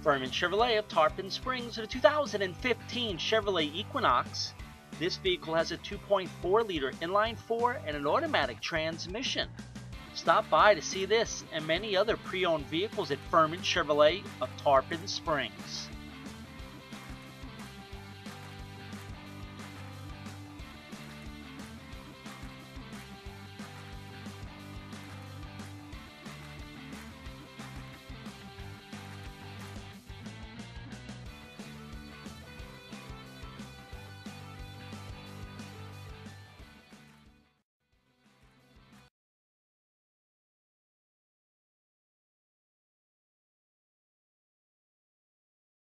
Furman Chevrolet of Tarpon Springs with a 2015 Chevrolet Equinox. This vehicle has a 2.4-liter inline-4 and an automatic transmission. Stop by to see this and many other pre-owned vehicles at Furman Chevrolet of Tarpon Springs.